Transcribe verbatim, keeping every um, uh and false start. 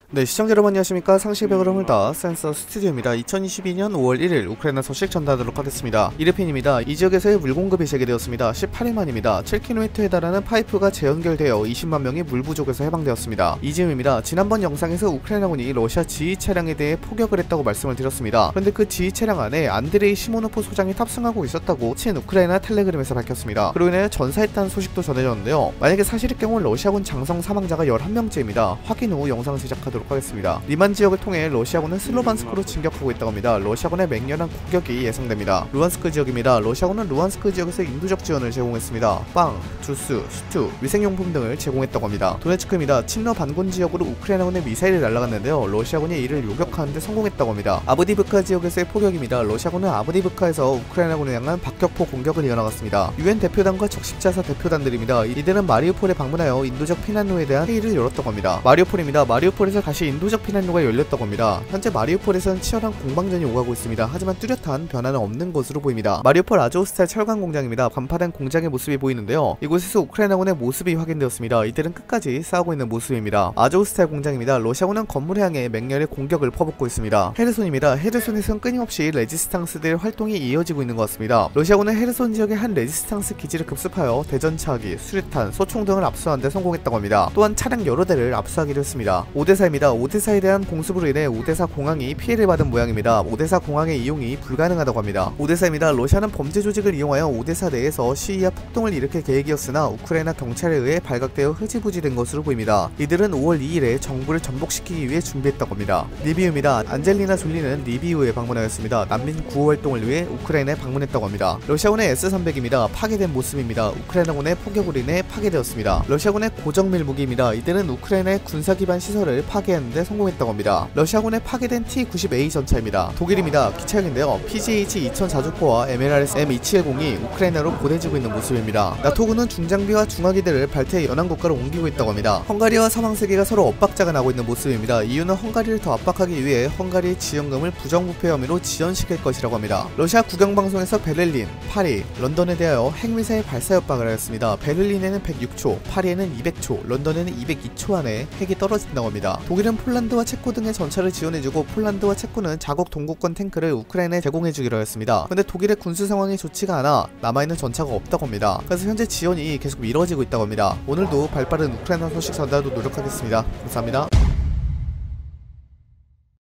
네, 시청자 여러분 안녕하십니까. 상식백을 허물다 센서 스튜디오입니다. 이천이십이년 오월 일일 우크라이나 소식 전달하도록 하겠습니다. 이르핀입니다. 이 지역에서의 물공급이 재개되었습니다. 십팔일 만입니다. 칠 킬로미터에 달하는 파이프가 재연결되어 이십만 명이 물 부족에서 해방되었습니다. 이지음입니다. 지난번 영상에서 우크라이나군이 러시아 지휘 차량에 대해 포격을 했다고 말씀을 드렸습니다. 그런데 그 지휘 차량 안에 안드레이 시모노프 소장이 탑승하고 있었다고 친 우크라이나 텔레그램에서 밝혔습니다. 그로 인해 전사했다는 소식도 전해졌는데요. 만약에 사실일 경우 러시아군 장성 사망자가 열한 명째입니다. 확인 후 영상을 제작하도록 하겠습니다. 리만 지역을 통해 러시아군은 슬로반스크로 진격하고 있다고 합니다. 러시아군의 맹렬한 공격이 예상됩니다. 루안스크 지역입니다. 러시아군은 루안스크 지역에서 인도적 지원을 제공했습니다. 빵, 주스, 수트, 위생용품 등을 제공했다고 합니다. 도네츠크입니다. 친러 반군 지역으로 우크라이나군의 미사일이 날아갔는데요. 러시아군이 이를 요격하는데 성공했다고 합니다. 아브디브카 지역에서의 포격입니다. 러시아군은 아브디브카에서 우크라이나군을 향한 박격포 공격을 이어나갔습니다. 유엔 대표단과 적십자사 대표단들입니다. 이들은 마리우폴에 방문하여 인도적 피난로에 대한 회의를 열었다고 합니다. 마리우폴입니다. 마리우폴에서 다시 인도적 피난로가 열렸다고 합니다. 현재 마리우폴에서는 치열한 공방전이 오가고 있습니다. 하지만 뚜렷한 변화는 없는 것으로 보입니다. 마리우폴 아조스탈 철강 공장입니다. 간파된 공장의 모습이 보이는데요. 이곳에서 우크라이나군의 모습이 확인되었습니다. 이들은 끝까지 싸우고 있는 모습입니다. 아조스탈 공장입니다. 러시아군은 건물을 향해 맹렬히 공격을 퍼붓고 있습니다. 헤르손입니다. 헤르손에서는 끊임없이 레지스탕스들의 활동이 이어지고 있는 것 같습니다. 러시아군은 헤르손 지역의 한 레지스탕스 기지를 급습하여 대전차기, 수류탄, 소총 등을 압수하는 데 성공했다고 합니다. 또한 차량 여러 대를 압수하기도 했습니다. 오데사입니다. 오데사에 대한 공습으로 인해 오데사 공항이 피해를 받은 모양입니다. 오데사 공항의 이용이 불가능하다고 합니다. 오데사입니다. 러시아는 범죄 조직을 이용하여 오데사 내에서 시위와 폭동을 일으킬 계획이었으나 우크라이나 경찰에 의해 발각되어 흐지부지된 것으로 보입니다. 이들은 오월 이일에 정부를 전복시키기 위해 준비했다고 합니다. 리비우입니다. 안젤리나 졸리는 리비우에 방문하였습니다. 난민 구호 활동을 위해 우크라이나에 방문했다고 합니다. 러시아군의 에스 삼백입니다. 파괴된 모습입니다. 우크라이나군의 포격으로 인해 파괴되었습니다. 러시아군의 고정밀 무기입니다. 이들은 우크라이나의 군사기반 시설을 파괴하는데 성공했다고 합니다. 러시아군의 파괴된 티 구십 에이 전차입니다. 독일입니다. 기차역인데요. 피지에이치 이천 자주포와 엠엘알에스 엠 이백칠십이 우크라이나로 보내지고 있는 모습입니다. 나토군은 중장비와 중화기들을 발트의 연안국가로 옮기고 있다고 합니다. 헝가리와 서방세계가 서로 엇박자가 나고 있는 모습입니다. 이유는 헝가리를 더 압박하기 위해 헝가리의 지원금을 부정부패 혐의로 지연시킬 것이라고 합니다. 러시아 국영방송에서 베를린, 파리, 런던에 대하여 핵미사일 발사 협박을 하였습니다. 베를린에는 백육초, 파리에는 이백초, 런던에는 이백이초 안에 핵이 떨어진다고 합니다. 독일은 폴란드와 체코 등의 전차를 지원해주고 폴란드와 체코는 자국 동구권 탱크를 우크라이나에 제공해주기로 했습니다. 근데 독일의 군수 상황이 좋지가 않아 남아있는 전차가 없다고 합니다. 그래서 현재 지원이 계속 미뤄지고 있다고 합니다. 오늘도 발빠른 우크라이나 소식 전달도 노력하겠습니다. 감사합니다.